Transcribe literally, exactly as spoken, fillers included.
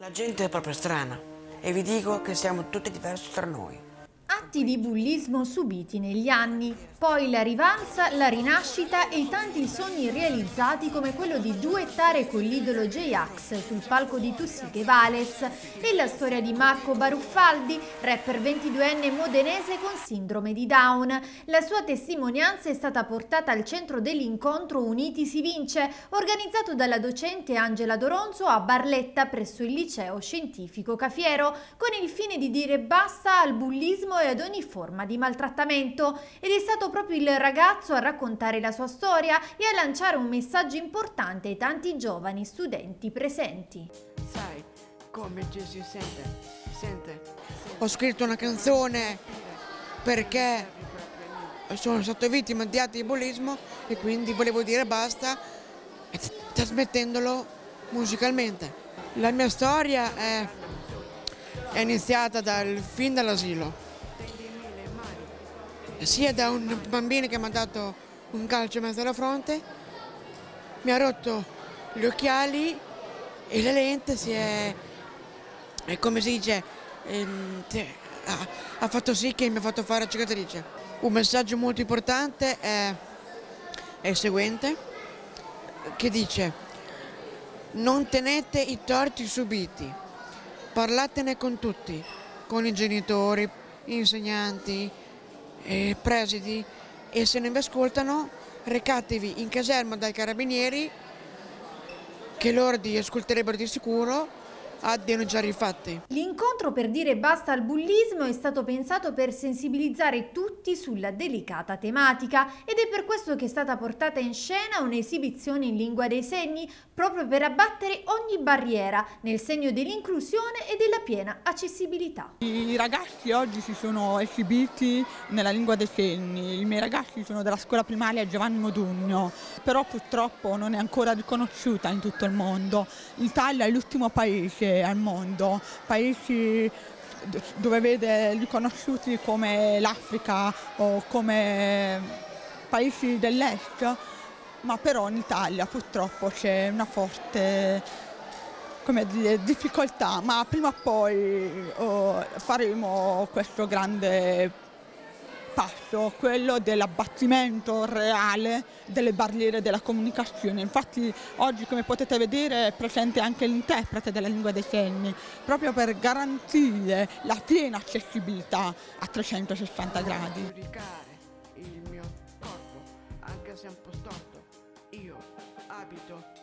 La gente è proprio strana e vi dico che siamo tutti diversi tra noi. Atti di bullismo subiti negli anni, poi la rivalsa, la rinascita e tanti sogni realizzati come quello di duettare con l'idolo J-Ax sul palco di Tussiche Vales e la storia di Marco Baruffaldi, rapper ventiduenne modenese con sindrome di Down. La sua testimonianza è stata portata al centro dell'incontro Uniti si vince, organizzato dalla docente Angela Doronzo a Barletta presso il liceo scientifico Cafiero, con il fine di dire basta al bullismo e ad ogni forma di maltrattamento, ed è stato proprio il ragazzo a raccontare la sua storia e a lanciare un messaggio importante ai tanti giovani studenti presenti. Sai come ci si sente? Sente? Ho scritto una canzone perché sono stato vittima di atti di bullismo e quindi volevo dire basta, trasmettendolo musicalmente. La mia storia è, è iniziata dal, fin dall'asilo. Sia da un bambino che mi ha dato un calcio in mezzo alla fronte, mi ha rotto gli occhiali e la lente, si è, è come si dice, ehm, ha, ha fatto sì che mi ha fatto fare la cicatrice. Un messaggio molto importante è, è il seguente, che dice: non tenete i torti subiti, parlatene con tutti, con i genitori, insegnanti, Eh, presidi, e se non vi ascoltano recatevi in caserma dai carabinieri, che loro vi ascolterebbero di sicuro a denunciare i fatti. L'incontro per dire basta al bullismo è stato pensato per sensibilizzare tutti sulla delicata tematica, ed è per questo che è stata portata in scena un'esibizione in lingua dei segni proprio per abbattere ogni barriera nel segno dell'inclusione e della piena accessibilità. I ragazzi oggi si sono esibiti nella lingua dei segni. I miei ragazzi sono della scuola primaria Giovanni Modugno, però purtroppo non è ancora riconosciuta in tutto il mondo. L'Italia è l'ultimo paese al mondo, paesi dove vede riconosciuti come l'Africa o come paesi dell'est, ma però in Italia purtroppo c'è una forte, come dire, difficoltà, ma prima o poi oh, faremo questo grande passo, quello dell'abbattimento reale delle barriere della comunicazione. Infatti oggi, come potete vedere, è presente anche l'interprete della lingua dei segni, proprio per garantire la piena accessibilità a trecentosessanta gradi. Giudicare il mio corpo, anche se è un po' storto, io abito